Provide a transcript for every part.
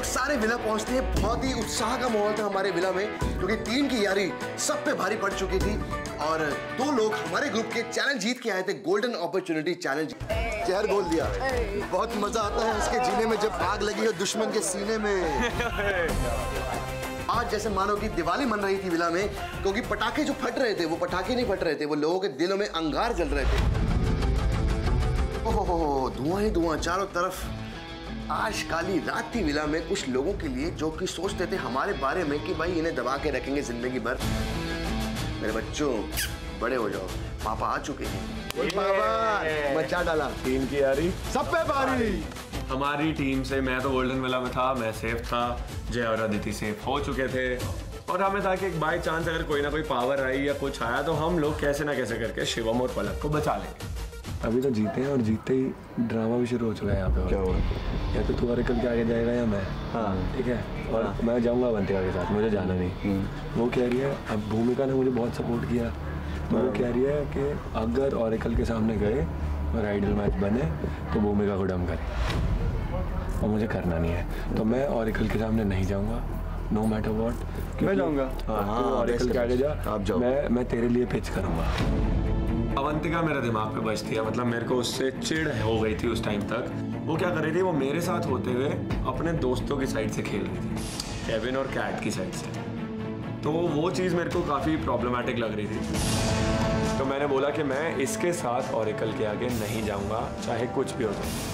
सारे विला पहुंचते हैं। बहुत ही उत्साह का माहौल था हमारे विला में, क्योंकि टीम की यारी सब पे भारी पड़ चुकी थी और 2 लोग हमारे ग्रुप के चैलेंज जीत के आए थे, गोल्डन अपॉर्चुनिटी चैलेंज। जहर बोल दिया। बहुत मजा आता है इसके जीने में जब आग लगी हो दुश्मन के सीने में। आज जैसे मानो कि दिवाली मन रही थी विला में, क्योंकि पटाखे जो फट रहे थे वो पटाखे नहीं फट रहे थे, वो लोगों के दिलों में अंगार जल रहे थे। ओहो, धुआं ही धुआं चारों तरफ। आज काली रात थी विला में कुछ लोगों के लिए जो कि सोचते थे हमारे बारे में कि भाई इन्हें दबा के रखेंगे जिंदगी भर। मेरे बच्चों, बड़े हो जाओ, पापा आ चुके हैं। पापा मचा डाला। टीम की यारी सब पे भारी। हमारी टीम से मैं तो गोल्डन विला में था, मैं सेफ था, जय और अदिति सेफ हो चुके थे और हमें था कि एक बाई चांस अगर कोई ना कोई पावर आई या कुछ आया तो हम लोग कैसे ना कैसे करके शिवम और पलक को बचा लेंगे। अभी तो जीते हैं और जीतते ही ड्रामा भी शुरू हो चुका है यहाँ पे। क्या हुआ? या तो तू ऑरेकल के आगे जाएगा या मैं। हाँ ठीक है, और मैं जाऊँगा अवंतिका के साथ, मुझे जाना नहीं। वो कह रही है, अब भूमिका ने मुझे बहुत सपोर्ट किया, तो वो कह रही है कि अगर ऑरेकल के सामने गए और आइडल मैच बने तो भूमिका को डम करे, और मुझे करना नहीं है, तो मैं ऑरेकल के सामने नहीं जाऊँगा नो मैटर व्हाट। मैं जाऊँगा। हाँ, ऑरेकल के आगे जा, आप जाओ, मैं तेरे लिए पिच करूँगा। अवंतिका मेरे दिमाग पे बजती है, मतलब मेरे को उससे चिढ़ हो गई थी उस टाइम तक। वो क्या कर रही थी, वो मेरे साथ होते हुए अपने दोस्तों की साइड से खेल रही थी, केविन और कैट की साइड से, तो वो चीज़ मेरे को काफ़ी प्रॉब्लमेटिक लग रही थी। तो मैंने बोला कि मैं इसके साथ ऑरेकल के आगे नहीं जाऊंगा, चाहे कुछ भी हो जाए।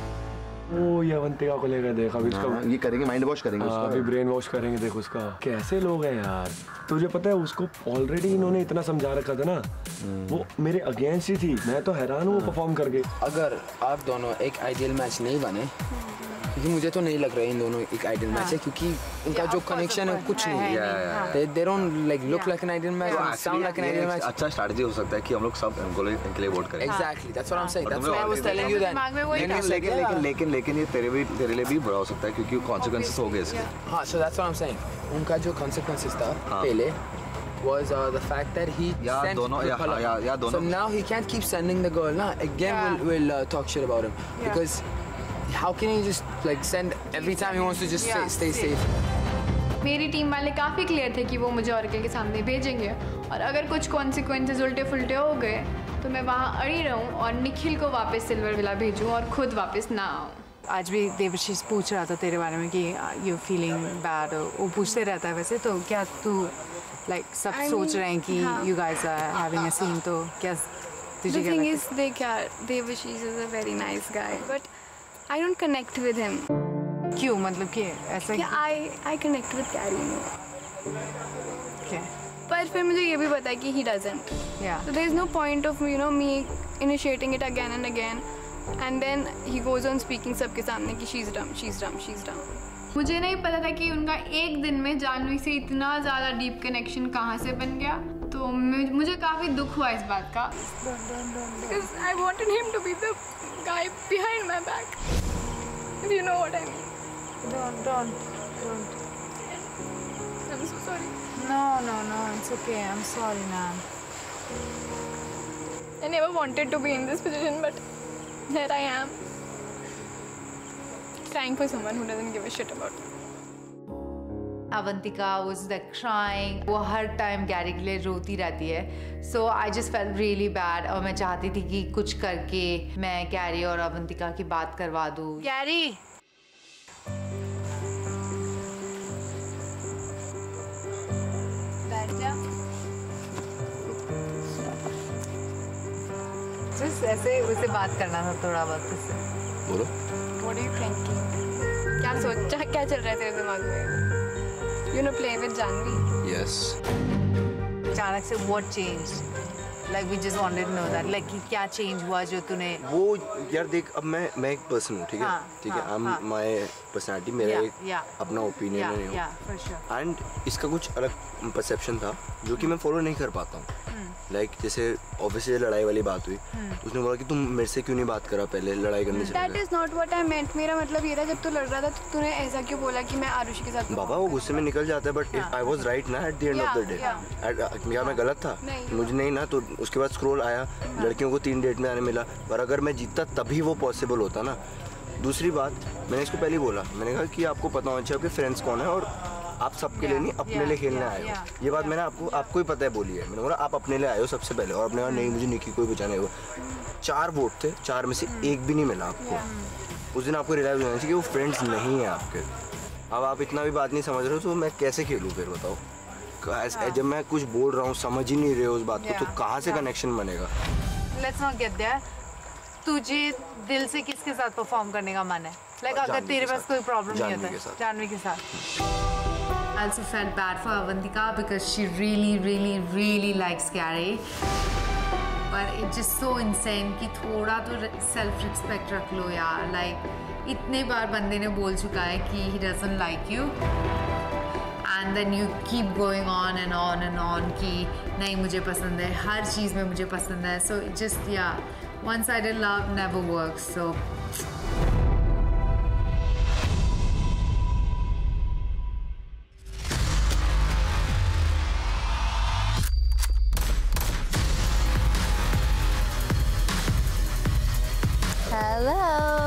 ओ ये अवंतिका को लेकर देखा अभी उसका ये करेंगे, माइंड वॉश करेंगे उसका, अभी ब्रेन वॉश करेंगे। देख उसका कैसे लोग हैं यार। तुझे पता है उसको ऑलरेडी इन्होंने इतना समझा रखा था ना, वो मेरे अगेंस्ट ही थी। मैं तो हैरान हूँ परफॉर्म करके। अगर आप दोनों एक आइडियल मैच नहीं बने, क्योंकि मुझे तो नहीं लग रहा है इन दोनों एक आइडियल मैच है, क्योंकि उनका जो कनेक्शन है कुछ नहीं है। They don't like look like an ideal match, sound like an ideal match. अच्छा स्ट्रैटेजी हो सकता है कि हम लोग सब इनके लिए वोट करें। Exactly, that's what I'm saying. That's why I was telling you that. लेकिन ये तेरे लिए भी बुरा हो सकता है क्योंकि consequences हो गए इसके। हाँ, so that's what I'm saying. उनका जो consequences था पहले was the fact that he sent दोनों. So now he can't keep sending the girl. Now again we'll talk shit about him because how can he just like send every time he wants to just stay safe. मेरी team वाले काफ़ी clear थे कि वो मुझे oracle के सामने भेजेंगे, और अगर कुछ कॉन्सिक्वेंसेस उल्टे फुल्टे हो गए तो मैं वहाँ अड़ी रहूँ और निखिल को वापस सिल्वर विला भेजूँ और खुद वापस ना आऊँ। आज भी देवशीष पूछ रहा था तेरे बारे में कि यू फीलिंग बैड, वो पूछते रहता है वैसे, तो क्या तू लाइक सब सोच रहे हैं कि you guys are having a scene, तो क्या तुझे क्या लगता है? Devashish is a very nice guy but I don't connect with him. क्यों, मतलब कि ऐसा आई कनेक्ट विद कैरी क्या? पर फिर मुझे ये भी पता है कि he doesn't, so there is no point of me initiating it again and again and then he goes on speaking सबके सामने कि she's dumb. मुझे नहीं पता था कि उनका एक दिन में जानवी से इतना ज़्यादा डीप कनेक्शन कहाँ से बन गया, तो मुझे काफ़ी दुख हुआ इस बात का, because I wanted him to be the guy behind my back, if you know what I mean. Don't. I'm so sorry. No, it's okay. I'm sorry, ma'am. I never wanted to be in this position, but here I am, crying for someone who doesn't give a shit about me. Avantika was like crying. वो हर time Gary के लिए रोती रहती है, so I just felt really bad और मैं चाहती थी कि कुछ करके मैं गैरी और अवंतिका की बात करवा दूँ। गैरी, बैठ जा। Just ऐसे उसे बात करना था थोड़ा बहुत उससे। बोलो। What are you thinking? क्या चल रहा है तेरे दिमाग में? You know, play with Janvi. Yes. अचानक से what changed? Like we just wanted to know that. Like कि क्या change हुआ जो तूने? वो यार देख, अब मैं एक पर्सन हूँ, ठीक है? ठीक है, I'm my personality, मेरा एक अपना ओपिनियन है। Yeah, for sure. And इसका कुछ अलग परसेप्शन था जो कि मैं फॉलो नहीं कर पाता हूँ। लाइक जैसे ऑब्वियसली लड़ाई वाली बात हुई, उसने बोला कि तुम मेरे से क्यों नहीं बात करा पहले, लड़ाई करने से पहले। That is not what I meant. मेरा मतलब ये था जब तू लड़ रहा था तो तूने ऐसा क्यों बोला कि मैं आरुषि के साथ। बाबा वो गुस्से में निकल जाता है, बट आई वाज राइट ना at the end of the day. क्या मैं गलत था? मुझे नहीं ना, तो उसके बाद स्क्रॉल आया, लड़कियों को 3 डेट में आने मिला, पर अगर मैं जीतता तभी वो पॉसिबल होता ना। दूसरी बात मैंने इसको पहले ही बोला, मैंने कहा कि आपको पता होना चाहिए आपके फ्रेंड्स कौन है और आप सबके लिए नहीं अपने लिए खेलने आए हो। ये बात मैंने आपको ही पता है बोली है। मैंने बोला आप अपने लिए आए हो सबसे पहले, और आपने कहा नहीं मुझे निकी कोई बचाने को। 4 वोट थे, 4 में से एक भी नहीं मिला आपको। उस दिन आपको रियलाइज होना चाहिए कि वो फ्रेंड्स नहीं है आपके। अब आप इतना भी बात नहीं समझ रहे हो तो मैं कैसे खेलूँ फिर बताओ? जब मैं कुछ बोल रहा हूँ समझ ही नहीं रहे हो उस बात को, तो कहाँ से कनेक्शन बनेगा? Let's not get there. तुझे दिल से किसके साथ परफॉर्म करने का मन है? Like अगर तेरे पास कोई प्रॉब्लम नहीं होता है, जानवी के साथ। I also felt bad for Avantika because she really likes Gary. But it's just so insane कि थोड़ा तो self respect रख लो यार। Like इतने बार बंदे ने बोल चुका है कि he doesn't like you. And then you keep going on and on and on कि नहीं मुझे पसंद है, हर चीज़ में मुझे पसंद है। So it just one-sided love never works. So hello.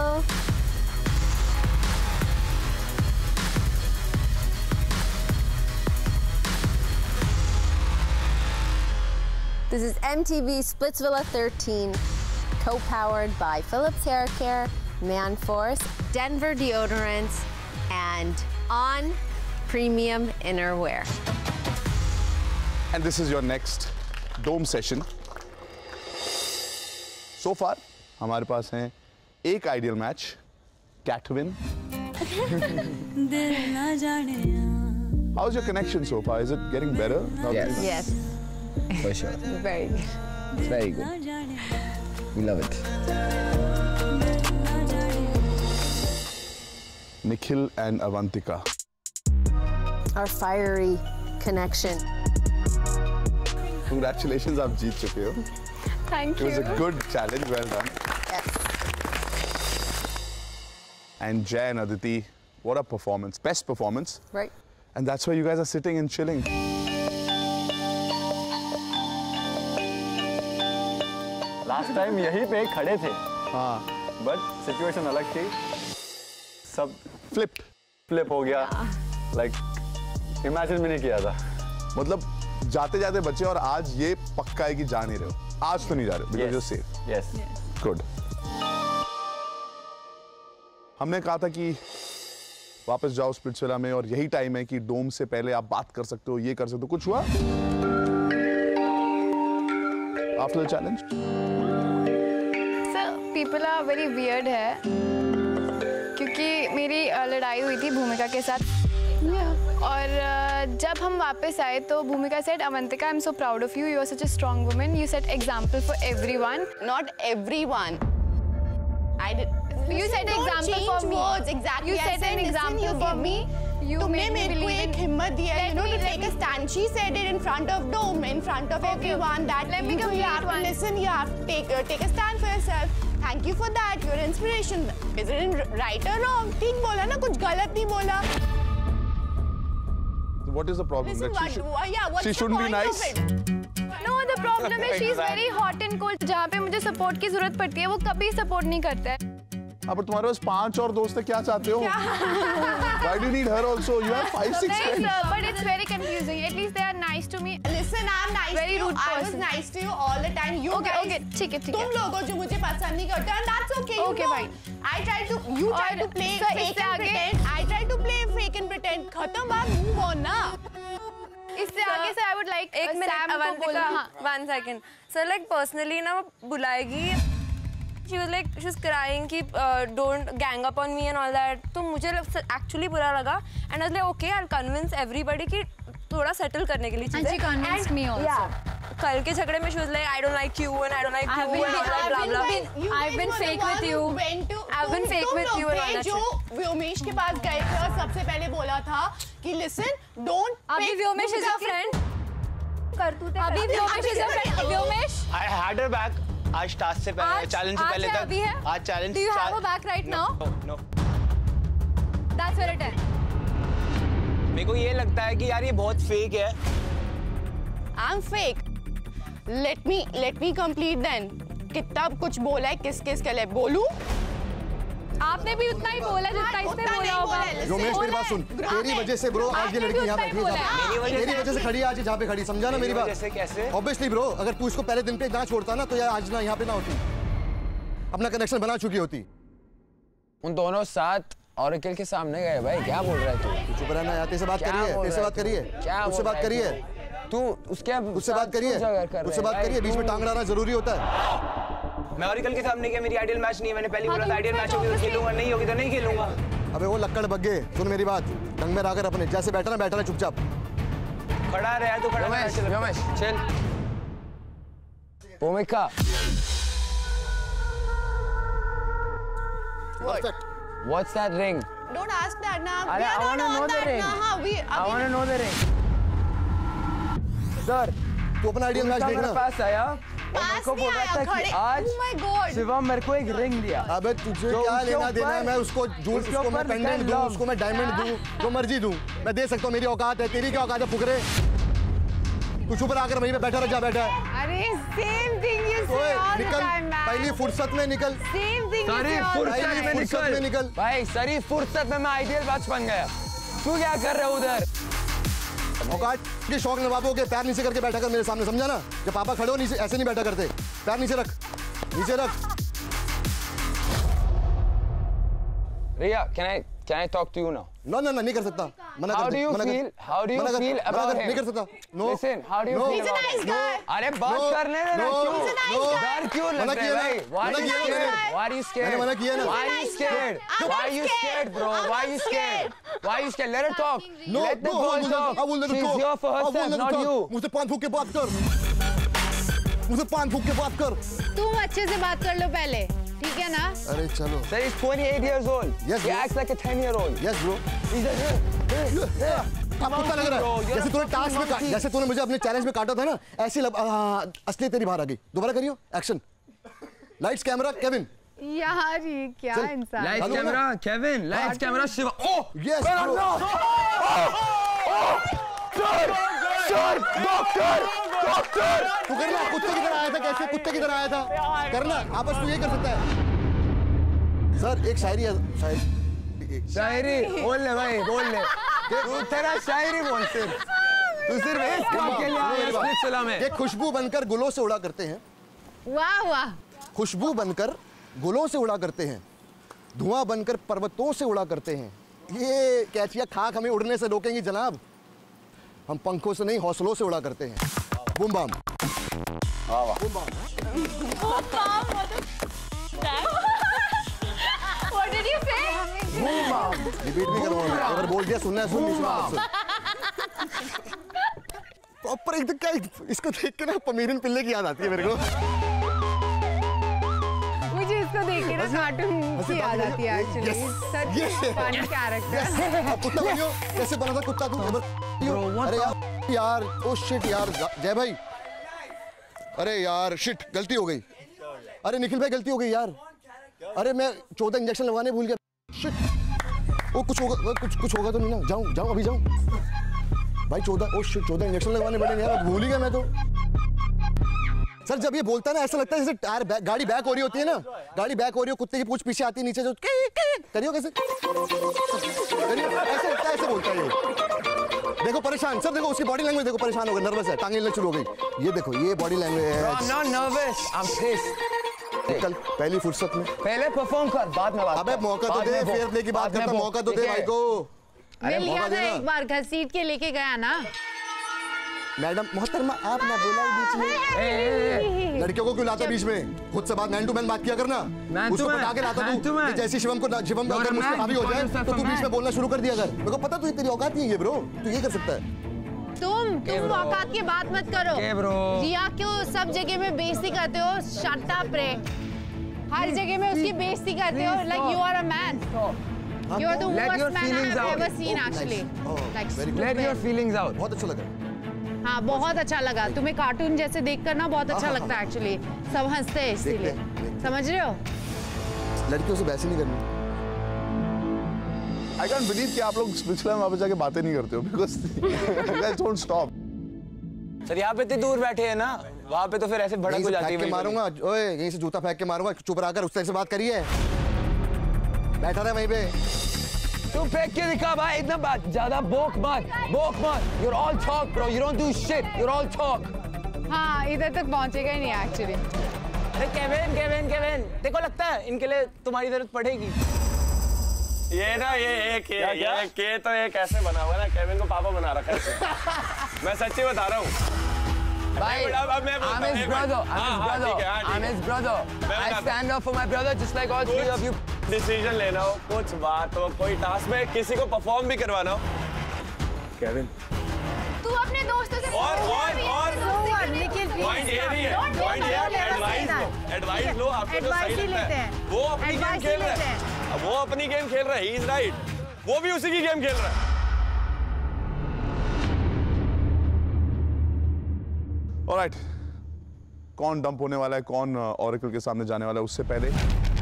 This is MTV Splitsvilla 13, co-powered by Philips Hair Care, Man Force, Denver Deodorants, and On Premium Innerwear. And this is your next Dome session. So far, हमारे पास हैं एक ideal match, Catwin. How's your connection so far? Is it getting better? Yes. For sure. Very good. It's very good. We love it. Nikhil and Avantika. Our fiery connection. Congratulations, आप जीत चुके हो. Thank It was you. a good challenge, well done. Yes. And Jay and Aditi, what a performance, best performance. Right. And that's why you guys are sitting and chilling. Last time यहीं पे खड़े थे, हाँ, but situation अलग थी, सब flip हो गया, लाइक इमेजिन भी नहीं किया था। मतलब जाते जाते बचे और आज ये पक्का है कि जा नहीं रहे हो। आज तो नहीं जा रहे because you're safe. Yes. Good. हमने कहा था कि वापस जाओ स्प्लिट्सविला में और यही टाइम है कि डोम से पहले आप बात कर सकते हो, ये कर सकते हो। कुछ हुआ after the challenge? Sir people are very weird है क्योंकि मेरी लड़ाई हुई थी भूमिका के साथ और जब हम वापस आए तो Bhumika said Avantika I am so proud of you, you are such a strong woman, you set example for everyone. Not everyone. I did. You set example for me. Words, exactly. You set an example for me. तुमने मेरे को एक हिम्मत दिया है, you know, to take a stand. She said it in front of Dome, in front of everyone. That you have to listen, you have to take a stand for yourself. Thank you for that. You're inspiration. Is it right or wrong? ठीक बोला ना, कुछ गलत नहीं बोला. What is the problem? Listen, That she shouldn't be nice. No, the problem is she's very hot and cold. जहाँ पे मुझे सपोर्ट की जरूरत पड़ती है वो कभी सपोर्ट नहीं करता है। अब तुम्हारे पास 5 और दोस्त है, क्या चाहते हो? Why do you need her also? You have 5, 6 friends. Sir, but it's very confusing. At least they are nice to me. Listen, I'm nice Very to you. rude I was person. nice to you all the time. You Okay, guys, okay, ठीक है, ठीक है. तुम लोगों जो मुझे पसंद नहीं करते, and that's okay. You Okay, know. fine. You try to play sir, fake इससे and आगे- pretend. I try to play fake and pretend. खत्म बात, move on ना. इससे आगे से I would like एक मिनट Sam को अवंतिका, बोलना। हाँ. 1 second. So like personally ना वो बुलाएगी. She was like she was crying कि don't gang up on me and all that. तो मुझे actually बुरा लगा and I was like okay I'll convince everybody कि थोड़ा settle करने के लिए चीजें. And she convinced me also. Yeah. कल के झगड़े में she was like I don't like you and I don't like you and blah blah. I've been fake with you. I've been fake with you and all that जो व्योमेश के पास गए थे और सबसे पहले बोला था कि listen, don't. अभी व्योमेश is your friend. अभी Vyomesh is your friend. Vyomesh. I had her back. आज टास्क से पहले, चैलेंज से पहले तक. आज challenge. Do you have her back right now? No. That's where it ends. मेरे को ये लगता है कि यार ये बहुत फेक है. I'm fake. Let me complete then. कितना कुछ बोला है किस के लिए बोलूं? आपने भी उतना ही बोला जितना इसने बोला होगा। रोमेश मेरी बात सुन, तेरी वजह से ब्रो आज ये लड़की यहाँ बैठी है, तेरी वजह से खड़ी है आज जहाँ पे खड़ी, समझा ना मेरी बात? कैसे? ऑब्वियसली ब्रो, अगर तू इसको पहले दिन पे ना छोड़ता ना तो यार आज ना यहाँ पे ना होती, अपना कनेक्शन बना चुकी होती। उन दोनों साथ ऑरेकल के सामने गए भाई, क्या बोल रहा है तू? चुप रहना यार, तेरे से बात करिए, तेरे से बात करिए, उससे बात करिए, तू उससे बात करिए, उससे बात करिए, बीच में टांग डालना जरूरी होता है। मैं ऑरेकल के सामने क्या मेरी आइडियल मैच नहीं है, मैंने पहले बोला था आइडियल मैच होगी तो खेलूंगा, नहीं होगी तो नहीं खेलूंगा। अबे वो लक्कड़ बग्गे, सुन मेरी बात, ढंग में रहकर अपने जैसे बैठा ना चुपचाप खड़ा रहे तो खड़ा रमेश चल। भूमिका What's that ring? Don't ask that now. I want to know the ring. I want to know the ring. Sir, तू अपना आइडियल मैच देखना। पास आया और मेरे को बोल रहा था कि आज शिवम मेरे को एक रिंग दिया। अबे तुझे क्या लेना देना है? मैं उसको जूल, उसको मैं पेंडेंट दूं, उसको मैं डायमंड दूं, जो मर्जी दूं, मैं दे सकता हूँ, मेरी औकात है। तेरी क्या औकात है फुकरे? तू चुप रहा कर, वहीं पे बैठा रह, जा बैठा है। अरे same thing you say all the time man. पहली फुर्सत में निकल। सेम थिंग सारी फुर्सत में निकल भाई, सारी फुर्सत में मैं आइडियल मैच बन गया। तू क्या कर रहा है उधर? औकात के शौक नवाबों के पैर नीचे करके बैठा कर मेरे सामने, समझा ना? जब पापा खड़े हो नीचे ऐसे नहीं बैठा करते, पैर नीचे रख, नीचे रख। रिया, can I talk to you now? No, नहीं कर सकता। मना कर। How do you feel about him? नहीं कर सकता। No. Listen, how do you feel about him? अरे बात करने देना क्यों? डर क्यों लग रहा है भाई? Why are you scared? Why are you scared? मैंने मना किया ना। Why are you scared? Why are you scared, bro? Why are you scared? Why are you scared? Let her talk. Let the girl talk. She's here for herself, not you. मुझसे पान फूक के बात कर। मुझसे पान फूक के बात कर। तुम अच्छे से बात कर लो पहले, ठीक है ना? अरे चलो। Sir, he's 28 years old. Yes, he acts like a 10-year-old. Yes, bro. He's like, अब कुत्ता लग रहा है। जैसे तूने टास्क में जैसे तूने मुझे अपने चैलेंज में काटा था ना, ऐसी असली तेरी बाहर आ गई। दोबारा करियो, एक्शन। Lights camera Kevin. यार ये क्या इंसान। Lights camera Kevin, lights camera Shiva. Oh yes bro. Doctor तू करना, कुत्ते की तरह आया था, कैसे कुत्ते की तरह आया था, करना आपस तू ये कर सकता है। सर एक शायरी है, शायरी बोल ले भाई, बोल ले। तू तेरा शायरी बोल, सिर्फ तू सिर्फ एक काम के लिए आया स्पिरिचुअल में। ये खुशबू बनकर गुलों से उड़ा करते हैं। वाह वाह। खुशबू बनकर गुलों से उड़ा करते हैं, धुआं बनकर पर्वतों से उड़ा करते हैं। ये कैचिया खाक हमें उड़ने से रोकेंगी जनाब, हम पंखों से नहीं हौसलों से उड़ा करते हैं। Boom bam. वाह वाह। Boom bam. What did you say? Boom bam. Repeat भी करूँगा, अगर बोल दिया सुनना है सुन, नहीं सुनना प्रॉपर एकदम। क्या इसको देख के ना पमीरन पिल्ले की याद आती है मेरे को। मुझे इसको देख के ना कार्टून की याद आती है एक्चुअली। सच फनी कैरेक्टर। कुत्ता बनियो, कैसे बना था कुत्ता तू? अरे यार ओ शिट यार, जय भाई, अरे यार शिट, गलती हो गई। अरे निखिल भाई गलती हो गई यार। अरे मैं 14 इंजेक्शन लगवाने भूल गया। शिट, वो कुछ होगा तो नहीं ना? जाऊं अभी जाऊं भाई। 14 इंजेक्शन लगवाने पड़े यार, भूल ही गया मैं तो। सर जब ये बोलता है ना, ऐसा लगता है जैसे टायर गाड़ी बैक हो रही होती है ना, गाड़ी बैक हो रही हो, कुत्ते की पूंछ पीछे आती है नीचे, जो करियो कैसे करियो, ऐसे लगता है, ऐसे बोलता है ये। देखो परेशान, सर देखो उसकी बॉडी लैंग्वेज देखो, परेशान हो गई, नर्वस है, टांगे हिलना शुरू हो गई। ये देखो ये बॉडी लैंग्वेज है। I'm not nervous, I'm pissed. कल पहली फुर्सत में पहले परफॉर्म कर, बाद में बात। अबे मौका तो दे, फेयर प्ले की बात करता, मौका तो दे भाई को। अरे लिया था एक बार, घसीट के लेके गया ना। मैडम मोहतरमा आप ना बोला बीच में। लड़कियों को क्यों लाता बीच में? खुद से बात मैन टू मैन बात किया करना। उसको पटा के लाता तू कि जैसे शिवम अगर मुझसे हावी हो जाए तो तू बीच में बोलना शुरू कर दिया कर। मेरे को पता तुझे तेरी औकात नहीं है ब्रो, तू ये कर सकता है। तुम औकात की बात मत करो। रिया क्यों सब जगह में बेइज्जती करते हो? शट अप रे, हर जगह में उसकी बेइज्जती करते हो। Like you are a man, you are the worst man I have ever seen actually. Like let your feelings out. बहुत अच्छा लगा। हाँ बहुत अच्छा लगा। तुम्हें कार्टून जैसे देखकर ना बहुत अच्छा लगता है एक्चुअली। सब हंसते हैं इसीलिए, समझ रहे हो? लड़कियों से वैसे नहीं करनी। I can't believe कि आप लोग स्पिरिचुअल में वहाँ पे जाके बातें नहीं करते हो, because you guys don't stop. Sir यहाँ पे इतनी दूर बैठे हैं ना, वहाँ पे तो फिर ऐसे भड़क हो जाती है। मारूंगा, ओए यहीं से जूता फेंक के मारूंगा। चुप रहा कर, उस तरह से बात करिए। बैठा रहे वहीं पे। तू फेंक के दिखा भाई, इतना बात ज्यादा बोक मत। You're all talk bro, you don't do shit, you're all talk. हाँ, इधर तक पहुंचेगा ही नहीं एक्चुअली। अरे केविन, देखो लगता है इनके लिए तुम्हारी जरूरत पड़ेगी। ये ना ये के तो एक ऐसे बना हुआ ना, केविन को पापा बना रखा है। मैं सच्ची बता रहा हूँ भाई, I'm his brother. I stand up for my brother just like all three of you. Decision लेना हो, कुछ बात हो, कोई टास्क में किसी को परफॉर्म भी करवाना हो, केविन तू अपने दोस्तों से और पॉइंट ये नहीं है, पॉइंट ये है एडवाइस लो आपको जो सही लगता है। वो अपनी गेम खेल रहा है, वो अपनी गेम खेल रहा है, ही इज राइट, वो भी उसी की गेम खेल रहा है। ऑलराइट, कौन डंप होने वाला है, कौन ऑरेकल के सामने जाने वाला है, उससे पहले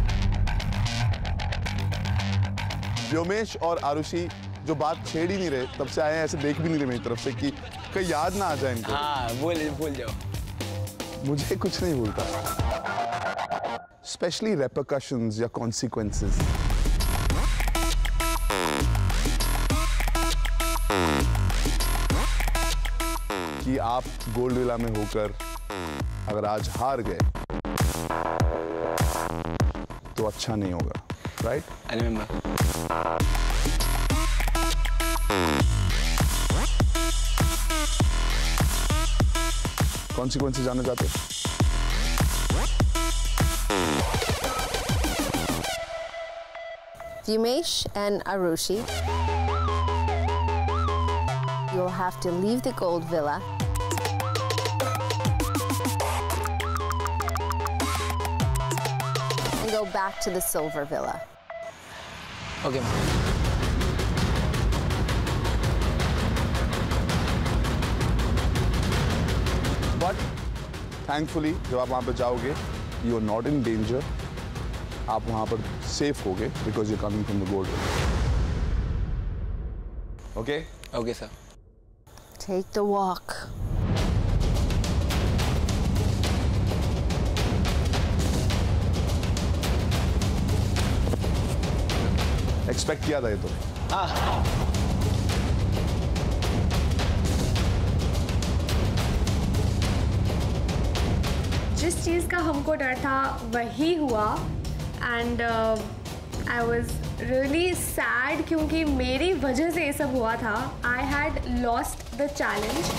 व्योमेश और आरुषि जो बात छेड़ ही नहीं रहे, तब से आए हैं, ऐसे देख भी नहीं रहे मेरी तरफ से कि कहीं याद ना आ जाए इनको। हाँ, भूल जाओ। मुझे कुछ नहीं भूलता, स्पेशली रेपरकशंस या कॉन्सिक्वेंसेस। कि आप गोल्ड विला में होकर अगर आज हार गए तो अच्छा नहीं होगा, राइट? I remember. कॉन्सिक्वेंसेस जानना चाहते हो? Vyumesh and Arushi, you'll have to leave the gold villa and go back to the silver villa. Okay. But thankfully, जब आप वहाँ पे जाओगे, you are not in danger. आप वहाँ पर safe होगे because you're coming from the gold villa. Okay? Okay, sir. Take the walk. Expect किया था ये तो? हाँ। जिस चीज़ का हमको डर था वही हुआ and I was really sad क्योंकि मेरी वजह से ये सब हुआ था। I had lost the challenge.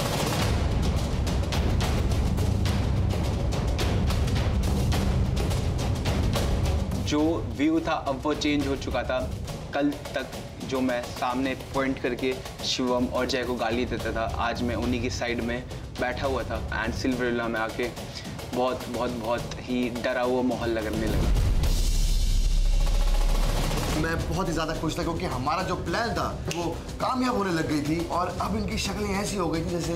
जो व्यू था अब वो चेंज हो चुका था। कल तक जो मैं सामने पॉइंट करके शिवम और जय को गाली देता था, आज मैं उन्हीं की साइड में बैठा हुआ था एंड सिल्वर विला में आके बहुत ही डरा हुआ माहौल लगने लगा। मैं बहुत ही ज्यादा खुश था क्योंकि हमारा जो प्लान था वो कामयाब होने लग गई थी और अब इनकी शक्लें ऐसी हो गई थी जैसे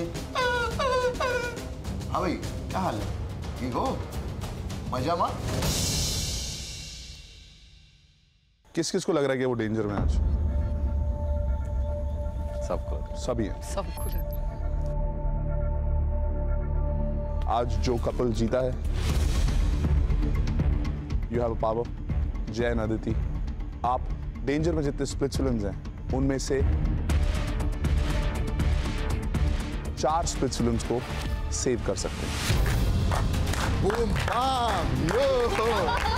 हाँ भाई क्या हाल है, ठीक हो, मजा मा? किस किस को लग रहा है कि वो डेंजर में आज? सबको, सभी हैं। सबको आज जो कपल जीता है, you have a power, Jay and Aditi, आप डेंजर में जितने स्प्लिट्स विलन्स हैं उनमें से 4 स्प्लिट्स विलन्स को सेव कर सकते हैं। Boom bam yo.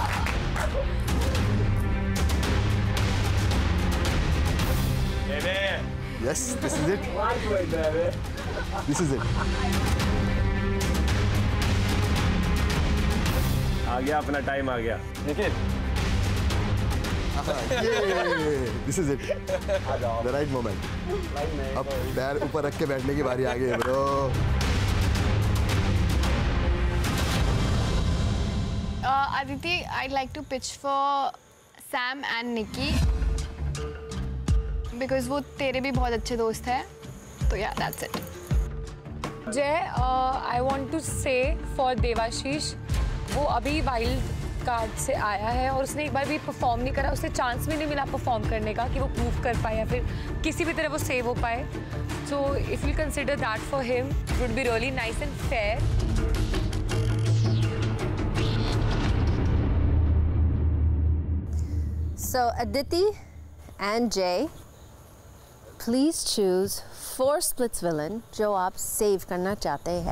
Yes, this is it. This is it. आ गया, अपना टाइम आ गया। देखिए, This is it. The right moment. अब पैर ऊपर रख के बैठने की बारी आ गई है bro. Aditi, I'd like to pitch for Sam and Nikki because वो तेरे भी बहुत अच्छे दोस्त हैं, तो yeah, that's it. जय, I want to say for Debashish, वो अभी वाइल्ड कार्ड से आया है और उसने एक बार भी परफॉर्म नहीं करा, उसे चांस भी नहीं मिला परफॉर्म करने का कि वो प्रूव कर पाए या फिर किसी भी तरह वो सेव हो पाए। So if you consider that for him would be really nice and fair. So Aditi and Jay, please choose 4 splits villain जो आप सेव करना चाहते हैं.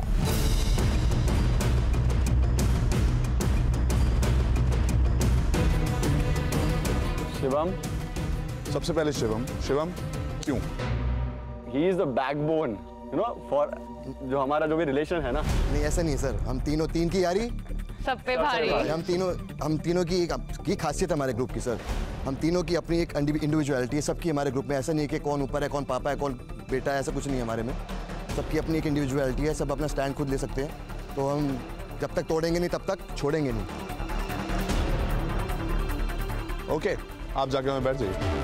शिवम. सबसे पहले शिवम. शिवम क्यों? He is the backbone, you know, for जो हमारा जो भी रिलेशन है ना. नहीं ऐसा नहीं सर, हम तीन की यारी सब पे भारी. हम तीनों की खासियत हमारे ग्रुप की सर. हम तीनों की अपनी एक इंडिविजुअलिटी है सबकी हमारे ग्रुप में. ऐसा नहीं है कि कौन ऊपर है, कौन पापा है, कौन बेटा है, ऐसा कुछ नहीं है हमारे में. सबकी अपनी एक इंडिविजुअलिटी है, सब अपना स्टैंड खुद ले सकते हैं. तो हम जब तक तोड़ेंगे नहीं तब तक छोड़ेंगे नहीं. ओके, आप जाके वहाँ बैठ जाइए.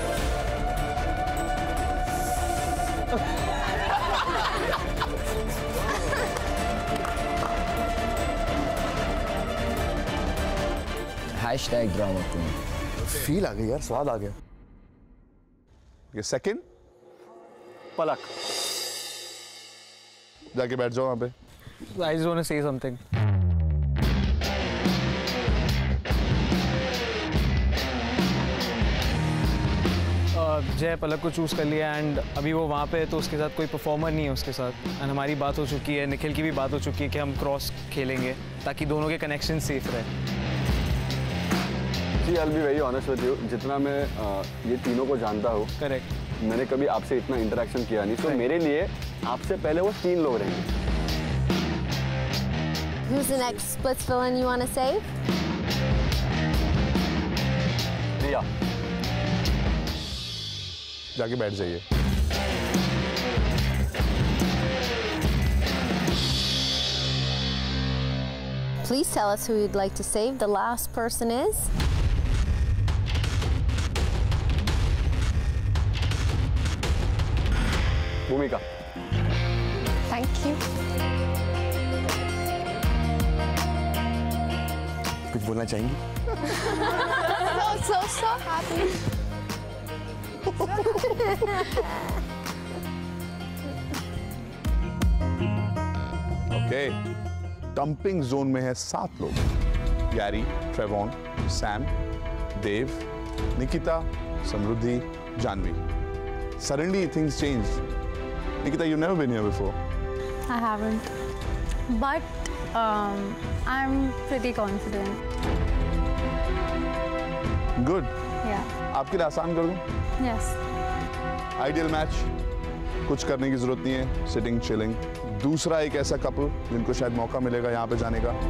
Hashtag drama queen. फील आ गई यार, स्वाद आ गया. ये सेकंड पलक. जाके बैठ जाओ वहाँ पे. I just want to say something. जय पलक को चूज़ कर लिया एंड अभी वो वहाँ पे है तो उसके साथ कोई परफॉर्मर नहीं है उसके साथ. एंड हमारी बात हो चुकी है, निखिल की भी बात हो चुकी है कि हम क्रॉस खेलेंगे ताकि दोनों के कनेक्शन सेफ रहे. जी, I'll be very honest with you, जितना मैं ये तीनों को जानता हूँ, करेक्ट, मैंने कभी आपसे इतना इंटरेक्शन किया नहीं. तो मेरे लिए आपसे पहले वो 3 लोग रहेंगे. Who's the next splits villain you want to save? रिया. जाके बैठ जाइए. Please tell us who you'd like to save. The last person is भूमिका. Thank you. कुछ बोलना चाहेंगी? so happy. Okay, dumping zone में है 7 लोग. Gary, Trevon, Sam, Dev, Nikita, Samriddhi, Janvi. Suddenly things changed. Nikita, you've never been here before. I haven't, but I'm pretty confident. Good. Yeah. आपके लिए आसान कर दूं? Yes. आइडियल मैच, कुछ करने की जरूरत नहीं है, सिटिंग चिलिंग. दूसरा एक ऐसा कपल जिनको शायद मौका मिलेगा यहाँ पे जाने का.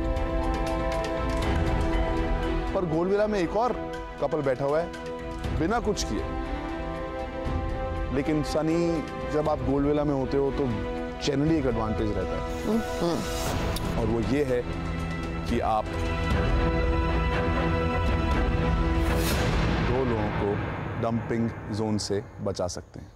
पर गोलविला में एक और कपल बैठा हुआ है बिना कुछ किए. लेकिन सनी, जब आप गोलविला में होते हो तो जनरली एक एडवांटेज रहता है और वो ये है कि आप 2 लोगों को डंपिंग जोन से बचा सकते हैं.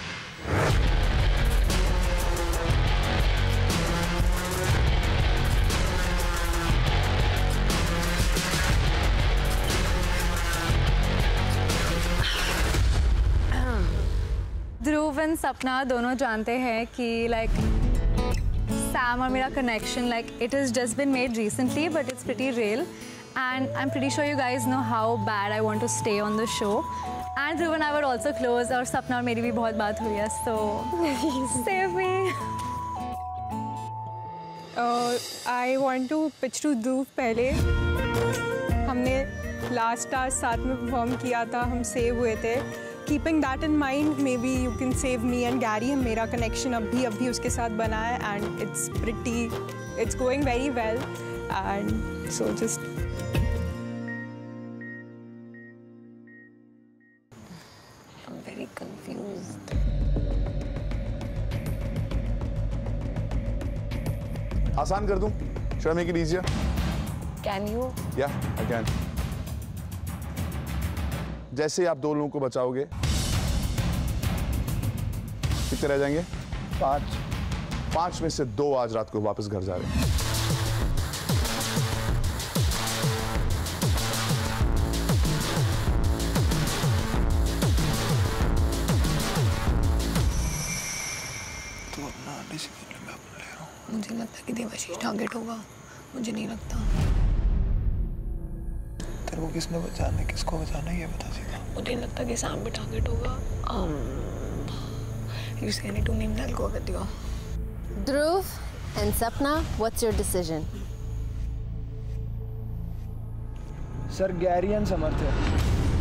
ध्रुव एंड सपना दोनों जानते हैं कि लाइक सैम और मेरा connection like it is just been made recently but it's pretty real and I am pretty sure you guys know how bad I want to stay on the show. And Dhruv and I were also close और सपना और मेरी भी बहुत बात हुई है. So save me. I want to pitch to Dhruv. पहले हमने लास्ट साथ में परफॉर्म किया था, हम सेव हुए थे. Keeping that in mind, maybe you can save me and Gary. मेरा connection अभी उसके साथ बना है and it's going very well and so just. I'm very confused. आसान कर दूं? Should I make it easier? Can you? Yeah, I can. जैसे आप 2 लोगों को बचाओगे, कितने रह जाएंगे? 5 में से 2 आज रात को वापस घर जा रहे हैं. तो अपना डिसीजन ले, मैं अपना ले रहा हूँ. मुझे लगता है कि देवाशीष टारगेट होगा. मुझे नहीं लगता. तेरे को किसने बचाना, किसको बचाना ये बता सीधा। मुझे नहीं लगता कि सैम भी टारगेट होगा। You say any two names, I'll go with you. Dhruv and Sapna, what's your decision? Sir Gary and Samarth है।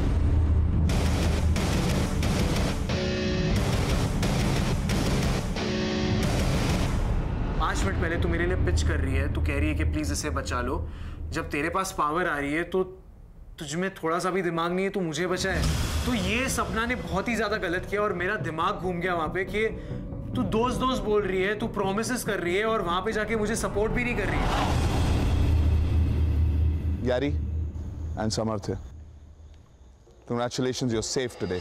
5 मिनट पहले तू मेरे लिए पिच कर रही है, तू कह रही है कि प्लीज इसे बचा लो। जब तेरे पास पावर आ रही है तो तुझ में थोड़ा सा भी दिमाग नहीं है, तू मुझे बचाए। तो ये सपना ने बहुत ही ज्यादा गलत किया और मेरा दिमाग घूम गया वहां पे कि तू दोस्त दोस्त बोल रही है, तू प्रोमिसेस कर रही है और वहां पे जाके मुझे सपोर्ट भी नहीं कर रही है। Gary and Samarth, congratulations, you're safe today.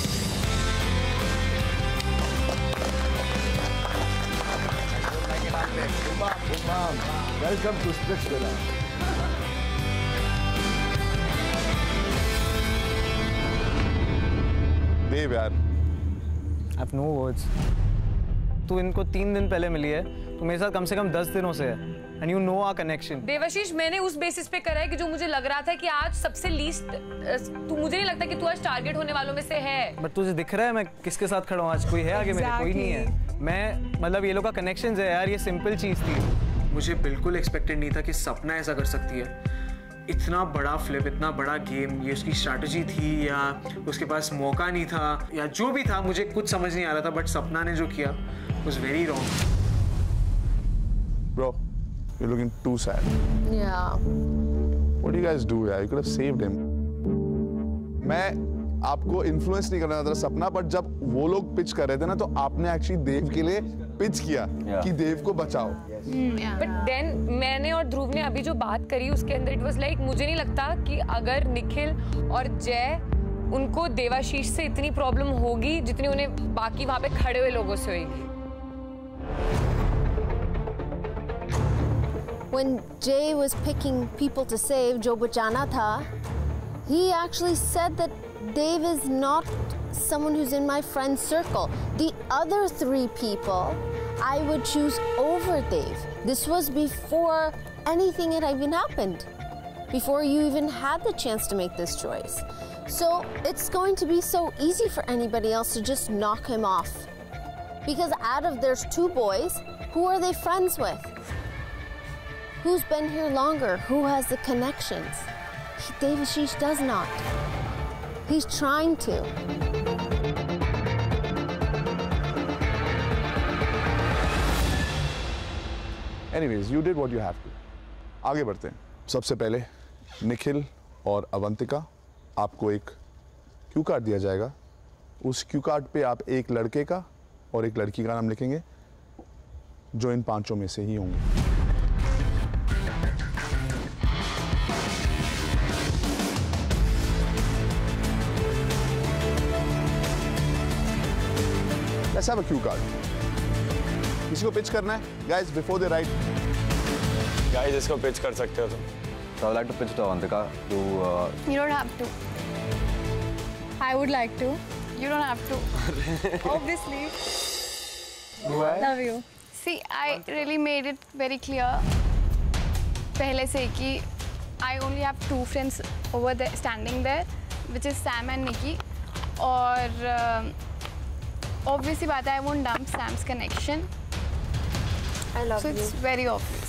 Welcome to Splitsvilla. देव यार, I have no words. तू इनको 3 दिन पहले मिली है, तू मेरे साथ कम से कम 10 दिनों से है, and you know our connection. Debashish, मैंने उस बेसिस पे करा है कि जो मुझे लग रहा था कि आज सबसे लीस्ट, तू मुझे नहीं लगता कि तू आज टारगेट होने वालों में से है। बट तुझे दिख रहा है मैं किसके साथ खड़ा हूँ आज? कोई है आगे मेरे? कोई नहीं है। मैं मतलब ये लोग का कनेक्शन है यार, ये सिंपल चीज थी। मुझे बिल्कुल एक्सपेक्टेड नहीं था कि सपना ऐसा कर सकती है। इतना बड़ा फ्लिप, इतना बड़ा गेम, ये उसकी स्ट्रैटेजी थी या उसके पास मौका नहीं था या जो भी था, मुझे कुछ समझ नहीं आ रहा था। बट सपना ने जो किया was very wrong. Bro, you're looking too sad. Yeah. What do you guys do यार? You could have saved him. मैं आपको इन्फ्लुएंस नहीं करना था सपना, बट जब वो लोग पिच कर रहे थे ना, तो आपने एक्चुअली देव के लिए पिच किया कि देव को बचाओ। बट देन मैंने और ध्रुव ने अभी जो बात करी उसके अंदर इट वाज लाइक, मुझे नहीं लगता कि अगर निखिल और जय उनको देवाशीष से इतनी प्रॉब्लम होगी जितनी उन्हें बाकी वहां पे खड़े हुए लोगों से होगी। When Jay was picking people to save, जो बचाना था, he actually said that Dave is not someone who's in my friend circle. The other 3 people I would choose over Dave. This was before anything had even happened, before you even had the chance to make this choice. So it's going to be so easy for anybody else to just knock him off. Because out of there's 2 boys, who are they friends with? Who's been here longer? Who has the connections? Devashish does not. He's trying to. Anyways, you did what you have to. आगे बढ़ते हैं। सबसे पहले निखिल और अवंतिका, आपको एक Q card दिया जाएगा। उस क्यू कार्ड पे आप एक लड़के का और एक लड़की का नाम लिखेंगे जो इन 5 में से ही होंगे। Let's have a cue card. किसी को पिच करना है? Guys, before they write. Guys, इसको पिच कर सकते हो तुम। So I'd like to pitch to Avantika to. You don't have to. I would like to. You don't have to. Obviously. Why? Love you. See, I really made it very clear पहले से कि I only have 2 friends over there standing there, which is Sam and Nikki. और obviously बात है, I won't dump Sam's connection. I love you. So it's very obvious.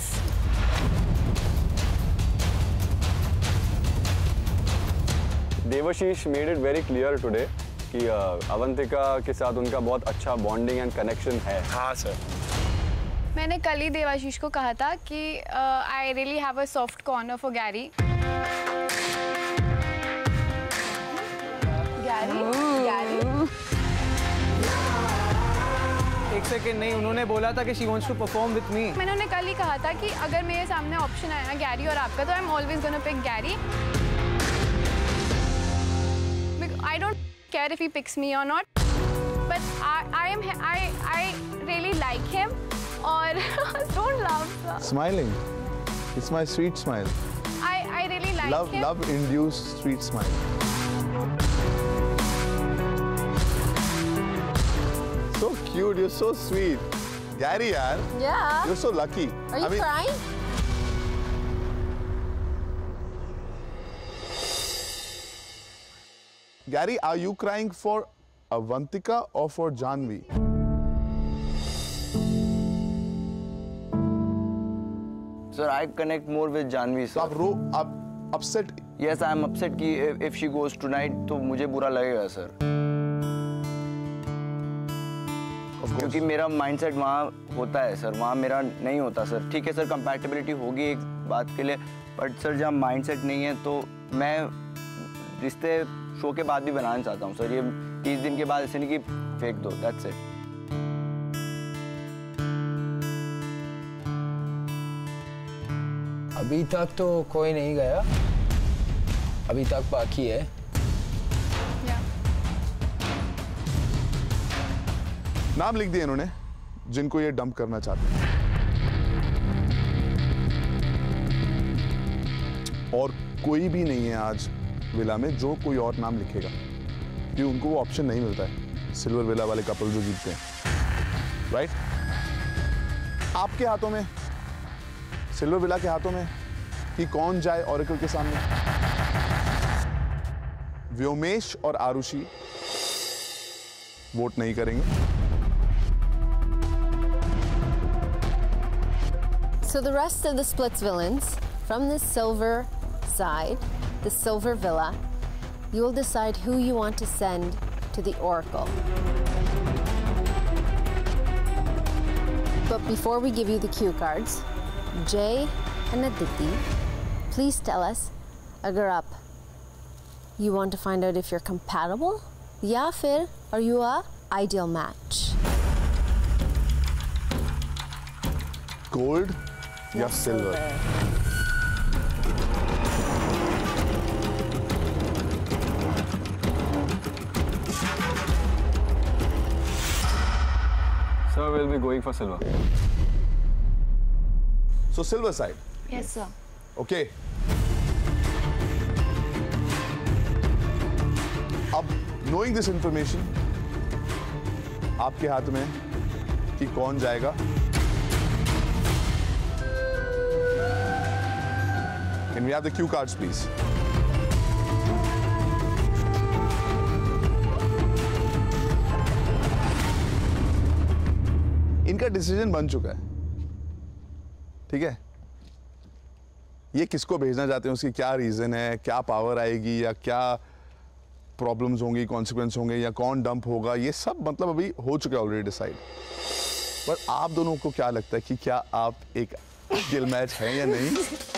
Debashish made it very clear today कि अवंतिका के साथ उनका बहुत अच्छा bonding and connection है। हाँ सर। मैंने कल ही देवाशीष को कहा था कि I really have a soft corner for Gary. Gary? एक सेकंड नहीं, उन्होंने बोला था कि she wants to perform with me. मैंने उन्हें कल ही कहा था कि अगर मेरे सामने ऑप्शन आया ना गैरी और आपका, तो I'm always gonna pick Gary. I don't care if he picks me or not, but I really like him. Or don't laugh. Smiling. It's my sweet smile. I really like him. Love-induced sweet smile. So cute. You're so sweet. Gary, yaar. Yeah. You're so lucky. Are you crying? Gary, are you crying for Avantika or for Janvi? Sir, I connect more with Janvi, sir. आप upset? Yes, I am upset कि if she goes tonight, तो मुझे बुरा लगेगा, sir. क्योंकि मेरा mindset वहाँ होता है, sir. वहाँ मेरा नहीं होता, sir. ठीक है, sir. Compatibility होगी एक बात के लिए, but sir जहाँ mindset नहीं है, तो मैं रिश्ते शो के बाद भी बनाना चाहता हूँ, sir. ये 30 दिन के बाद ऐसे नहीं कि फेंक दो. That's it. अभी तक तो कोई नहीं गया, अभी तक बाकी है। नाम लिख दिए इन्होंने जिनको ये डंप करना चाहते हैं, और कोई भी नहीं है आज विला में जो कोई और नाम लिखेगा, क्योंकि उनको वो ऑप्शन नहीं मिलता है। सिल्वर विला वाले कपल जो जीतते हैं, राइट? आपके हाथों में, सिल्वर विला के हाथों में कि कौन जाए ऑरेकल के सामने। व्योमेश और आरुषि वोट नहीं करेंगे। So the rest of the Splits villains from the silver side, the silver villa, you will decide who you want to send to the Oracle. But before we give you the cue cards, Jay and Aditi, please tell us, agar aap you want to find out if you're compatible, ya fir are you a ideal match? Gold या silver? Sir, we'll be going for silver. So silver side. Yes, sir. Okay. अब knowing this information, आपके हाथ में कि कौन जाएगा। Can we have the cue cards, please? इनका decision बन चुका है, ठीक है? ये किसको भेजना चाहते हैं, उसकी क्या रीजन है, क्या पावर आएगी या क्या प्रॉब्लम्स होंगी, कॉन्सिक्वेंस होंगे, या कौन डंप होगा, ये सब मतलब अभी हो चुका है ऑलरेडी डिसाइड। पर आप दोनों को क्या लगता है कि क्या आप एक आइडियल मैच है या नहीं?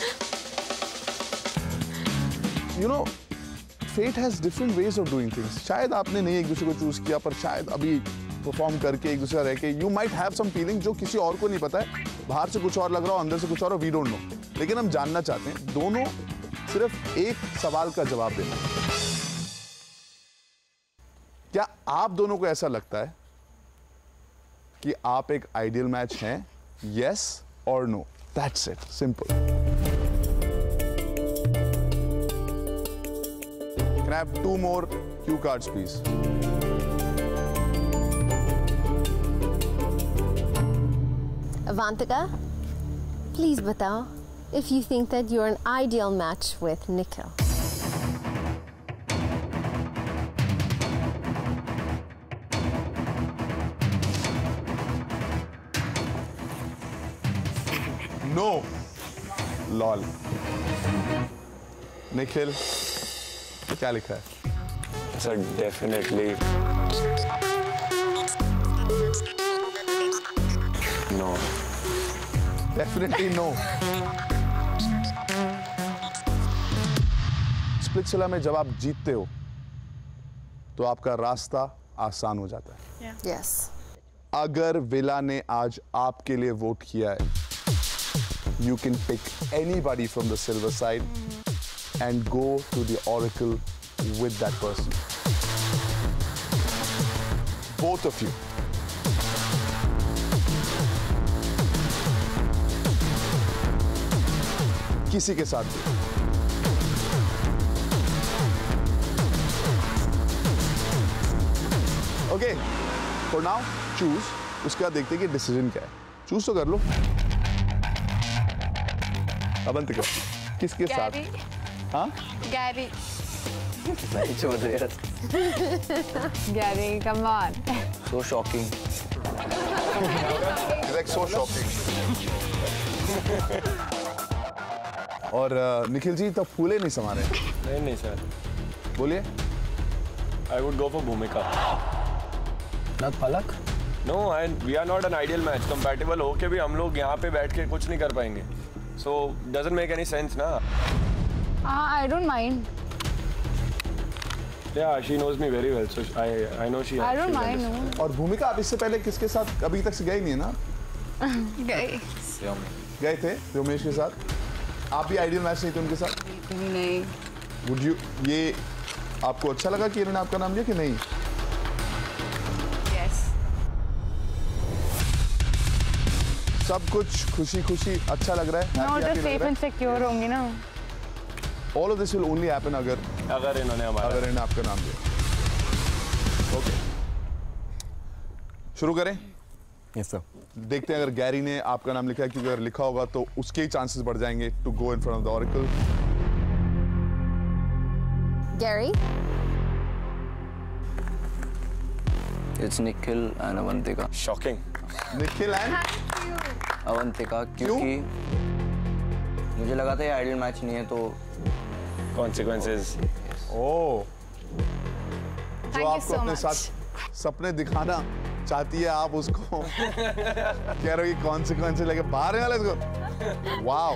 You know, fate has different ways of doing things. शायद आपने नहीं एक दूसरे को चूज किया, पर शायद अभी परफॉर्म करके एक दूसरे रह के you might have some feeling जो किसी और को नहीं पता है। बाहर से कुछ और लग रहा हो, अंदर से कुछ और, we don't know. लेकिन हम जानना चाहते हैं, दोनों सिर्फ एक सवाल का जवाब देना। क्या आप दोनों को ऐसा लगता है कि आप एक आइडियल मैच हैं? Yes or no? That's it. Simple. Can I have 2 more cue cards, please? Avantika, please batao if you think that you're an ideal match with Nikhil. No. Lol. Nikhil, क्या लिखा है? Sir, definitely no. Definitely no. Splitsvilla में जब आप जीतते हो तो आपका रास्ता आसान हो जाता है। Yes. अगर विला ने आज आपके लिए वोट किया है, you can pick anybody from the silver side and go to the Oracle with that person. Both of you. किसी के साथ भी। Okay, for now, choose. उसके बाद देखते हैं कि डिसीजन क्या है। चूज तो कर लो। अवंतिका, किसके साथ? हाँ? गैरी। नहीं छोड़ रहे यार। Gary, come on. So shocking. Like so shocking. और निखिल जी तब फूले नहीं समा रहे। नहीं सर। बोलिए। I would go for Bhumika. Not Palak? No, we are not an ideal match. Compatible हो के भी हम लोग यहाँ पे बैठ के कुछ नहीं कर पाएंगे. So doesn't make any sense ना. I don't mind. Yeah, she knows me very well, so I know she. I don't mind. No. और भूमिका आप इससे पहले किसके साथ अभी तक से गए नहीं है ना? गए थे व्योमेश के साथ। आप भी आइडियल मैच नहीं थे उनके साथ? नहीं। Would you ये आपको अच्छा लगा कि इन्होंने आपका नाम लिया कि नहीं? Yes. सब कुछ खुशी खुशी अच्छा लग रहा है। No, just safe and secure होंगी ना। All of this will only happen अगर इन्होंने आपका नाम लिया। ओके, शुरू करें? Yes sir. देखते हैं अगर गैरी ने आपका नाम लिखा है, क्योंकि अगर लिखा होगा तो उसके ही चांसेस बढ़ जाएंगे to go in front of the oracle. Gary? It's Nikhil and Avantika. Shocking. Nikhil and Avantika, क्योंकि मुझे लगा था ये आइडियल मैच नहीं है तो consequences. Oh. जो you आपको so अपने much. साथ सपने दिखाना चाहती है, आप उसको कह रहे हो कि consequences लेके बाहर है वाले इसको। Wow.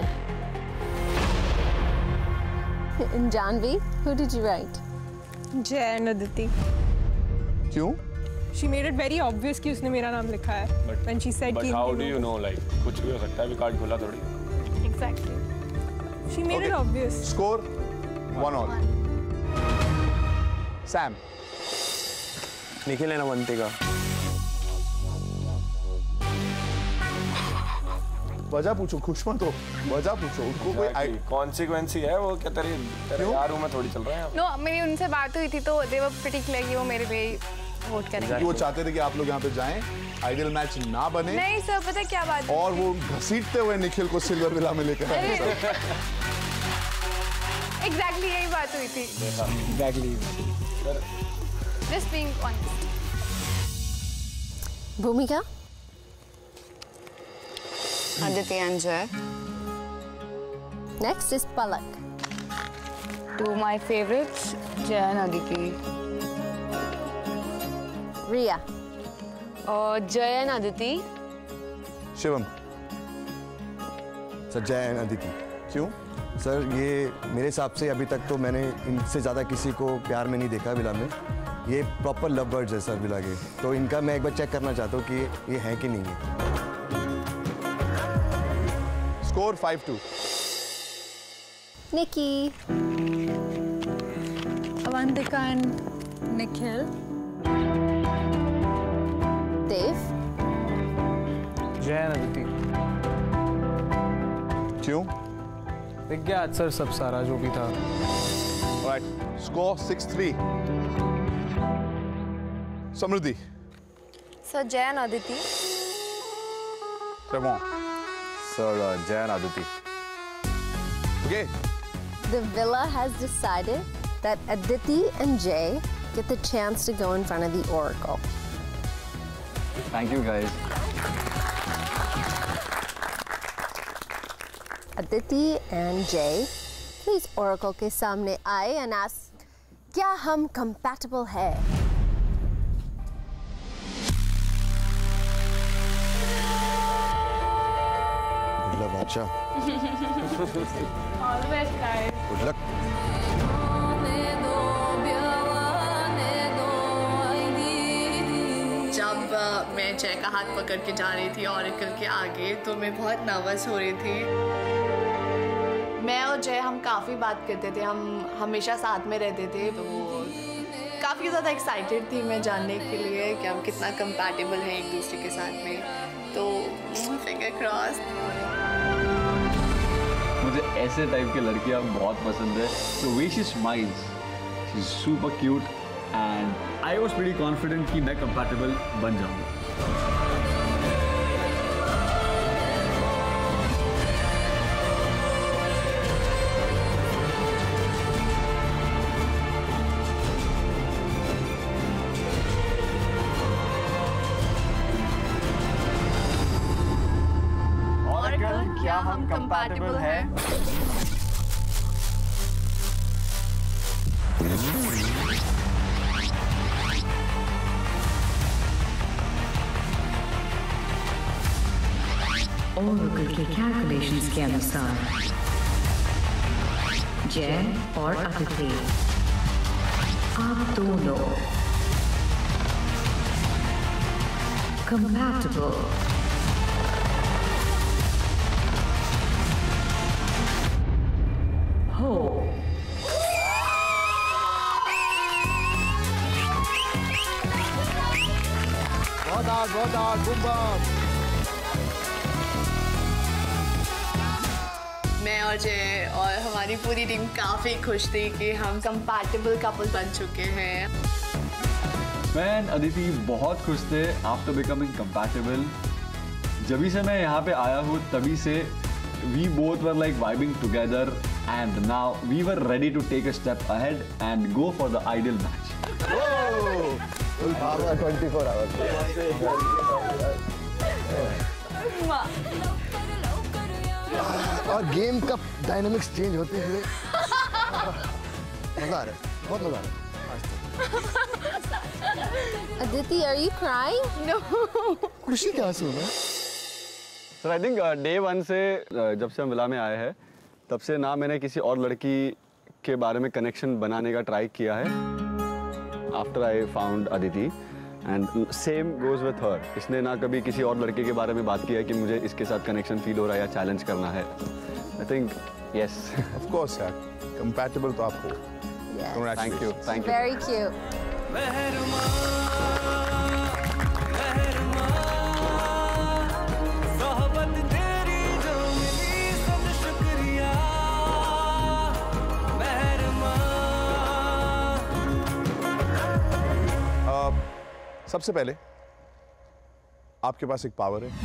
And Janvi, who did you write? Jay and Aditi. क्यों? She made it very obvious कि उसने मेरा नाम लिखा है. When she said But कि how do you know? Like कुछ भी हो सकता है, अभी कार्ड खुला थोड़ी। Exactly. She made it obvious. Score 1-1. Sam. Nikhil and Avantika. वजह पूछो, खुश मत हो, वजह पूछो उनको। कोई कॉन्सिक्वेंस ही है वो, क्या तेरे यार में थोड़ी चल रहे हैं। नो, मेरी उनसे बात हुई थी तो दे वर प्रीटी क्लियर कि वो मेरे पे वोट करेंगे। वो चाहते थे कि आप लोग यहाँ पे जाएं, आइडियल मैच ना बने। नहीं सर, पता है क्या बात है? और वो घसीटते हुए निखिल को सिल्वर विला में लेकर आए। एग्जैक्टली यही बात हुई थी। Exactly. Just being honest. Bhumika? Aditi and Jay. Next is Palak. Two my favorites, Jay and Aditi. Riya. Jay and Aditi. Shivam. Sir Jay and Aditi. क्यों? सर ये मेरे हिसाब से अभी तक तो मैंने इनसे ज़्यादा किसी को प्यार में नहीं देखा विला में। ये प्रॉपर लव बर्ड्स है सर विला के, तो इनका मैं एक बार चेक करना चाहता हूँ कि ये है कि नहीं है। Score 5-2. Nikki. Avantika and Nikhil. Dave. Jay and Aditi. क्यों? देख गया आज सर सब सारा जो भी था। Right. Score 6-3. Samriddhi. Sir Jay and Aditi. Trevon. Sir Jay and Aditi. Okay. The villa has decided that Aditi and Jay get the chance to go in front of the Oracle. Thank you guys. Aditi and Jay, please Oracle के सामने आए and ask, क्या हम compatible है? अच्छा। All the best, guys. Good luck. जब मैं जय का हाथ पकड़ के जा रही थी ऑरेकल के आगे तो मैं बहुत नर्वस हो रही थी। मैं और जय हम काफ़ी बात करते थे, हम हमेशा साथ में रहते थे, तो काफ़ी ज़्यादा एक्साइटेड थी मैं जानने के लिए कि हम कितना कंपैटिबल हैं एक दूसरे के साथ में। तो फिंगर क्रॉस। मुझे ऐसे टाइप की लड़कियां बहुत पसंद है। The way she smiles, she is super cute and I was pretty confident कि मैं कंपैटिबल बन जाऊंगा। क्या हम कंपैटिबल हैं? ओरेकल के कैलकुलेशंस के अनुसार जय और अदिति, आप दोनों compatible हो। गोदा गुम्बम। मैं और जय और हमारी पूरी टीम काफी खुश थी कि हम कंपैटिबल कपल बन चुके हैं। मैं एंड अदिति बहुत खुश थे आफ्टर बिकमिंग कंपैटिबल। जभी से मैं यहाँ पे आया हूँ तभी से we both were like vibing together and now we were ready to take a step ahead and go for the ideal match. Full power 24 hours. और गेम का डायनामिक्स चेंज होते हुए मजा आ रहा है, बहुत मजा आ रहा है। Aditi, are you crying? No. खुशी क्या आंसू है? सर आई थिंक डे 1 से जब से हम विला में आए हैं तब से ना मैंने किसी और लड़की के बारे में कनेक्शन बनाने का ट्राई किया है after I found Aditi and same goes with her. इसने ना कभी किसी और लड़के के बारे में बात किया कि मुझे इसके साथ कनेक्शन फील हो रहा है या चैलेंज करना है। I think yes of course यार कंपैटिबल तो आप हो। Thank you thank you. Very cute. सबसे पहले आपके पास एक पावर है।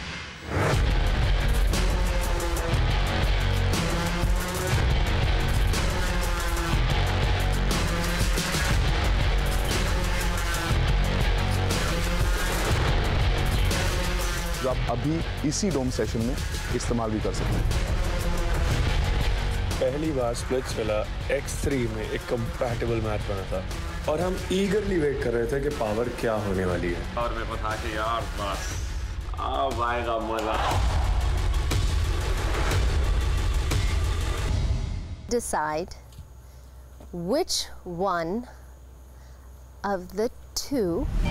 जो आप अभी इसी डोम सेशन में इस्तेमाल भी कर सकते हैं। पहली बार स्प्लिट्स विला X3 में एक कंपैटिबल मैच बना था और हम ईगरली वेट कर रहे थे कि पावर क्या होने वाली है। और मेरे को था कि यार बस अब आएगा मजा। Decide which one of the two,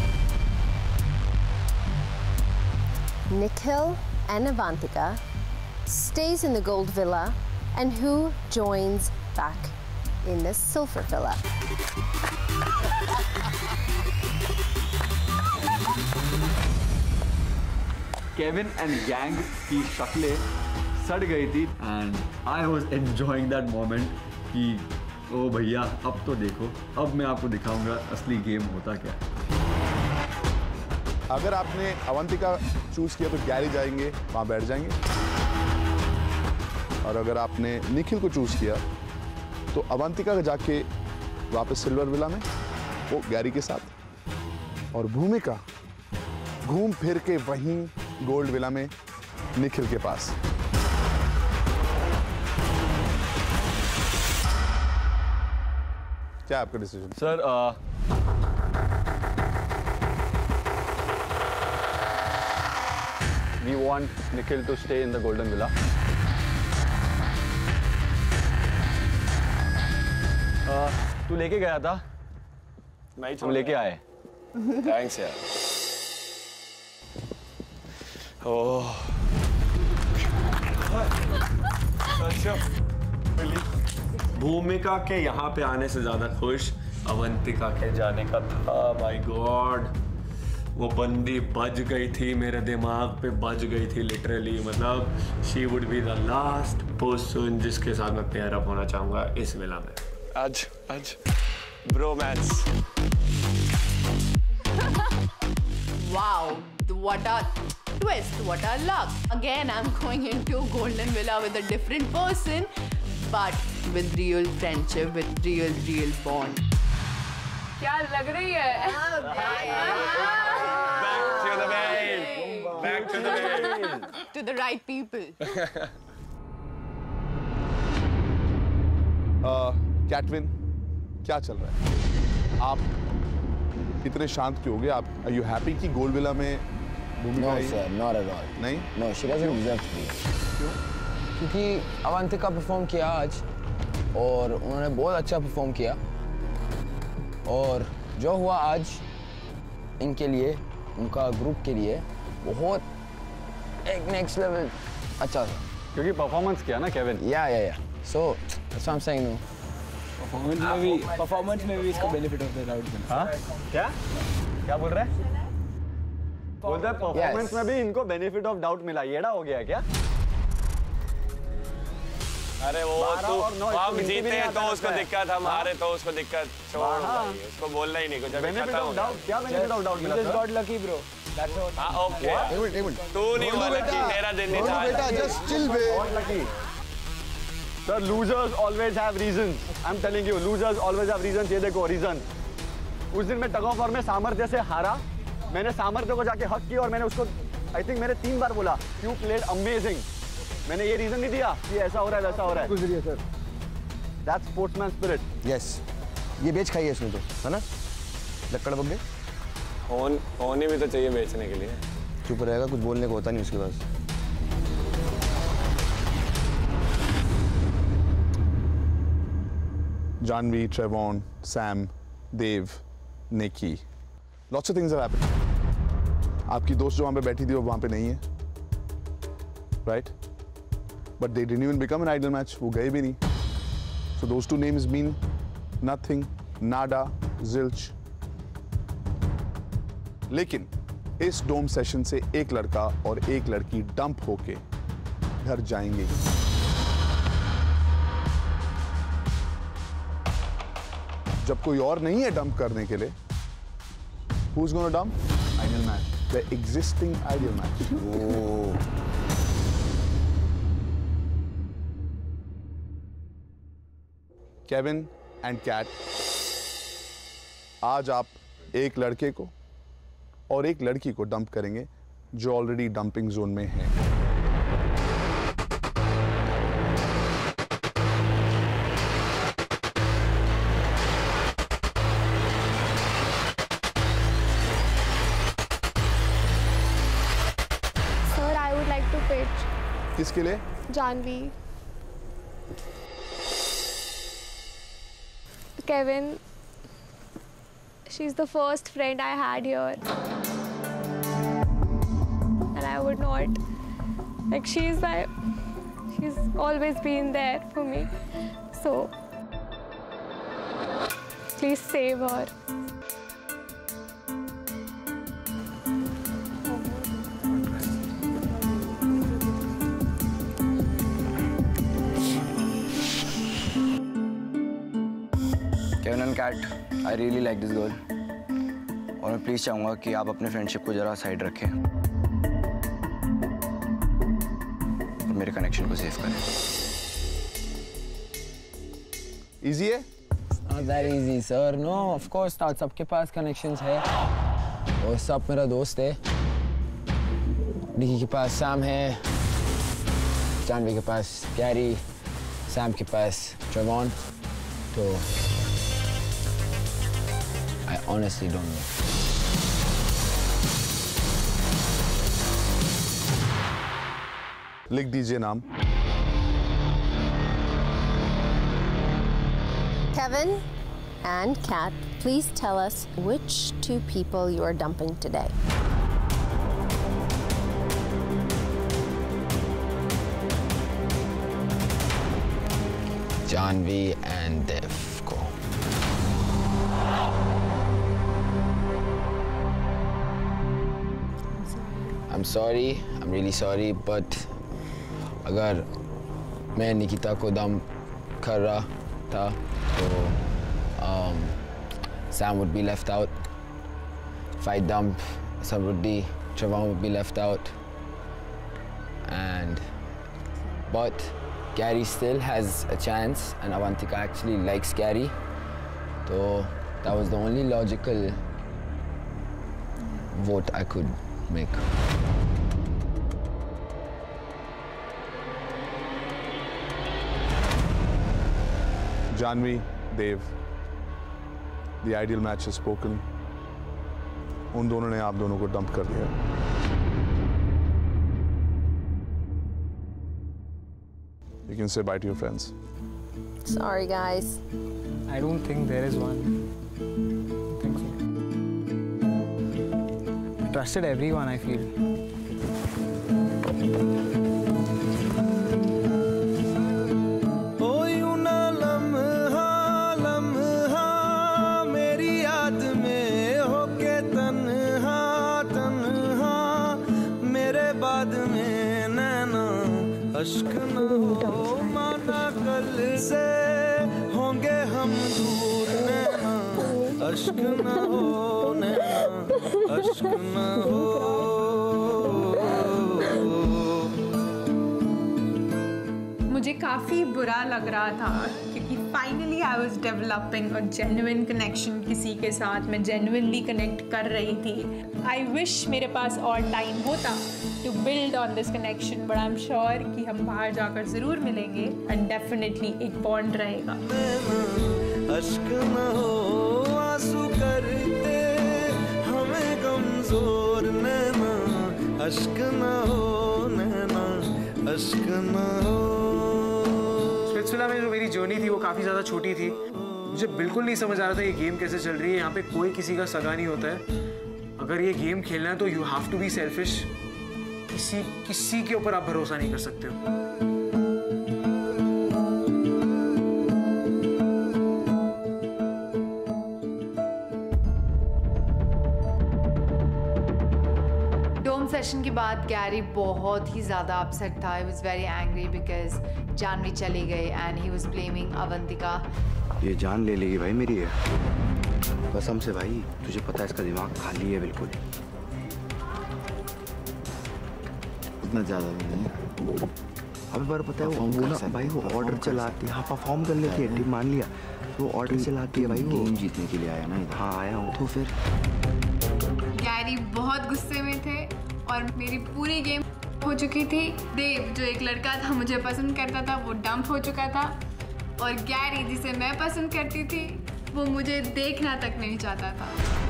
Nikhil and Avantika, stays in the Gold Villa and who joins back in the Silver Villa. Kevin and gang की शक्लें सड़ गई थी and I was enjoying that moment कि ओ भैया अब तो देखो, अब मैं आपको दिखाऊंगा असली गेम होता क्या है। अगर आपने अवंतिका चूज किया तो गैरी जाएंगे, वहां बैठ जाएंगे। और अगर आपने निखिल को चूज किया तो अवंतिका जाके वापस सिल्वर विला में वो गैरी के साथ, और भूमिका घूम फिर के वहीं गोल्ड विला में निखिल के पास। क्या आपका decision? Sir we want Nikhil to stay in the golden villa. तू लेके गया था, हम लेके आए। थैंक्स यार। ओह भूमिका के यहाँ पे आने से ज्यादा खुश अवंतिका के जाने का था। माय गॉड, वो बंदी बज गई थी, मेरे दिमाग पे बज गई थी लिटरली। मतलब she would be the last person जिसके साथ मैं पेयर अप होना चाहूंगा इस विला में। आज ब्रोमैंस। Wow, what a twist, what a luck. Again, I'm going into Golden Villa with a different person, but with real friendship, with real bond. क्या लग रही है? Back to the main. Back to the main. to the right people. कैटविन, क्या चल रहा है? आप इतने शांत क्यों हो गए? आप आर यू हैप्पी कि गोल्ड विला में No sir, not at all. नहीं? No, she doesn't deserve to be. क्यों? क्योंकि अवंतिका परफॉर्म किया आज और उन्होंने बहुत अच्छा परफॉर्म किया और जो हुआ आज इनके लिए, उनका ग्रुप के लिए बहुत एक नेक्स्ट लेवल अच्छा था क्योंकि परफॉर्मेंस किया ना केविन। या so that's what I am saying no performance में भी इसका बेनिफिट ऑफ द डाउट मिलता है। हाँ क्या बोल रहा है? बोल रहा है परफॉर्मेंस में भी इनको बेनिफिट ऑफ डाउट मिला। येड़ा हो गया क्या? अरे वो तो हम जीते तो उसको दिक्कत, हम हारे तो उसको दिक्कत, छोड़ भाई, उसको बोलना ही नहीं कुछ। बेनिफिट ऑफ डाउट, क्या बेनिफिट ऑफ डाउट मिला? You just got lucky bro. That's all. हाँ ओके। तू नहीं हुआ लकी, तेरा दिन नहीं था। बेटा just chill bे। Sir, losers always have reasons. I'm telling you, losers always have reasons. ये देखो reason. उस दिन मैं टग ऑफ वॉर में सामर्थ्य से हारा। मैंने सामर्थ्य को जाके हक किया और मैंने उसको आई थिंक मैंने 3 बार बोला you played amazing. मैंने ये रीजन नहीं दिया कि ऐसा हो रहा है वैसा हो रहा है। गुजरिए sir. That's sportsman spirit. Yes. ये बेच खाई है इसने तो, है ना? लक्कड़ बग्गे। होनी भी तो चाहिए बेचने के लिए। चुप रहेगा, कुछ बोलने को होता नहीं उसके पास। Janvi, Trevon, Sam, Dave, Nikki. Lots of things have happened. आपकी दोस्त जो वहाँ पे बैठी थी वो वहाँ पे नहीं है, right? But they didn't even become an idol match. वो गए भी नहीं. So those two names mean nothing, nada, zilch. लेकिन इस डोम सेशन से एक लड़का और एक लड़की डंप होके घर जाएंगे। जब कोई और नहीं है डंप करने के लिए, who's gonna dump? Idol match. The existing idol match. Oh. Kevin and Kat, आज आप एक लड़के को और एक लड़की को डंप करेंगे जो ऑलरेडी डंपिंग जोन में है। Sir, I would like to pitch किसके लिए? Janvi. Kevin, she's the first friend I had here. And I would not, like she's always been there for me. So, please save her. Kevin and Kat, I really like this girl. और मैं please चाहूंगा कि आप अपने friendship को जरा side रखें और मेरे कनेक्शन को सेव करें। Easy है? Not that easy, sir. No, of course not. सबके पास connections है और सब मेरा दोस्त है। निकी के पास सैम है, जानवी के पास गैरी, सैम के पास ट्रेवॉन। तो I honestly don't know. लिख दीजिए नाम। Kevin and Kat, please tell us which 2 people you are dumping today. Janvi and Dev को। I'm sorry, I'm really sorry, but अगर मैं निकिता को दम कर रहा था तो Sam would be left out. If I dump Samruddhi, Trevon would be left out. But Gary still has a chance, and Avantika actually likes Gary. So that was the only logical vote I could make. Janvi, Dev, the ideal match is spoken. उन दोनों ने आप दोनों को dump कर दिया. You can say bye to your friends. Sorry, guys. I don't think there is one. I think so. I trusted everyone, I feel. अश्क न हो माना कल से होंगे हम दूर नैना अश्क न हो नैना अश्क न हो. मुझे काफ़ी बुरा लग रहा था क्योंकि finally I was developing a genuine connection किसी के साथ. मैं जेन्युइनली कनेक्ट कर रही थी. आई विश मेरे पास और टाइम होता to build on this connection, but I'm sure कि हम बाहर जाकर ज़रूर मिलेंगे and definitely एक bond रहेगा. अश्क न हो आंसू करते हमें कमजोर नैना अश्क न हो नैना अश्क न हो. स्पिट्सविला में जो मेरी जर्नी थी वो काफ़ी ज़्यादा छोटी थी. मुझे बिल्कुल नहीं समझ आ रहा था ये गेम कैसे चल रही है. यहाँ पे कोई किसी का सगा नहीं होता है. अगर ये गेम खेलना है तो you have to be selfish. किसी के ऊपर आप भरोसा नहीं कर सकते हो. डोम सेशन के बाद गैरी बहुत ही ज़्यादा अपसेट था. He was very angry because Jahnavi चली गई and he was blaming Avantika. ये जान ले लेगी भाई मेरी है कसम से. भाई तुझे पता है इसका दिमाग खाली है बिल्कुल. इतना ज़्यादा नहीं. अभी बार पता है वो ना भाई वो ऑर्डर चलाती है. हाँ परफॉर्म कर लेती है. टीम मान लिया वो ऑर्डर चलाती है भाई. वो गेम जीतने के लिए आया ना. हाँ आया हूँ. तो फिर गैरी बहुत गुस्से में थे और मेरी पूरी गेम हो चुकी थी. देव जो एक लड़का था मुझे पसंद करता था वो डंप हो चुका था और गैरी जिसे मैं पसंद करती थी वो मुझे देखना तक नहीं चाहता था.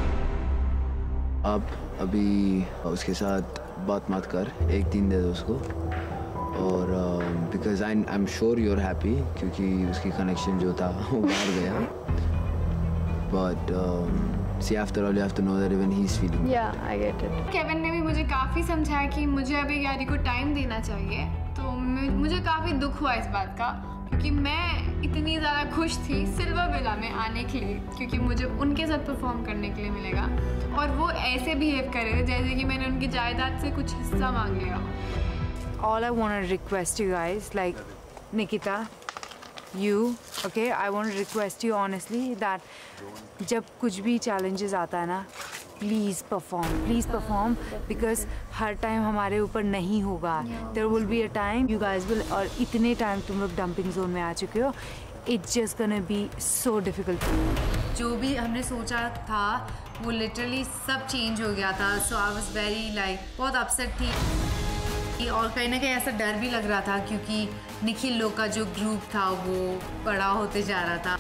अब अभी उसके साथ बात मत कर. एक दिन दे दो उसको. और because I am sure you are happy क्योंकि उसकी कनेक्शन जो था वो बाहर गया. But see after all you have to know that even he's feeling. Yeah, I get it. Kevin ने भी मुझे काफ़ी समझाया कि मुझे अभी गैरी को टाइम देना चाहिए. तो मुझे काफ़ी दुख हुआ इस बात का क्योंकि मैं इतनी ज़्यादा खुश थी सिल्वर विला में आने के लिए क्योंकि मुझे उनके साथ परफॉर्म करने के लिए मिलेगा और वो ऐसे बिहेव कर रहे थे जैसे कि मैंने उनकी जायदाद से कुछ हिस्सा मांग लिया. All I want to request you guys, like Nikita, you, okay, I want to request you honestly that जब कुछ भी challenges आता है ना please perform because हर टाइम हमारे ऊपर नहीं होगा. There will be a time you guys will. और इतने टाइम तुम लोग डंपिंग जोन में आ चुके हो. It's just gonna be so difficult. जो भी हमने सोचा था वो लिटरली सब चेंज हो गया था. So I was very like बहुत अपसेट थी और कहीं ना कहीं ऐसा डर भी लग रहा था क्योंकि निखिल लोग का जो ग्रुप था वो बड़ा होते जा रहा था.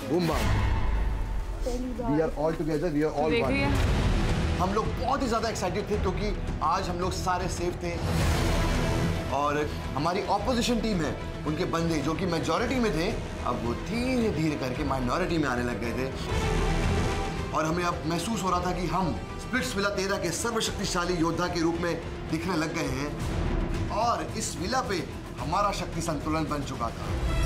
We are all together, we are all one. हम लोग बहुत ही ज़्यादा एक्साइटेड थे क्योंकि आज हम लोग सारे सेफ थे और हमारी ऑपोजिशन टीम है उनके बंदे जो कि मेजॉरिटी में थे अब वो धीरे धीरे करके माइनॉरिटी में आने लग गए थे और हमें अब महसूस हो रहा था कि हम स्प्लिट्सविला 13 के सर्वशक्तिशाली योद्धा के रूप में दिखने लग गए हैं और इस विला पे हमारा शक्ति संतुलन बन चुका था.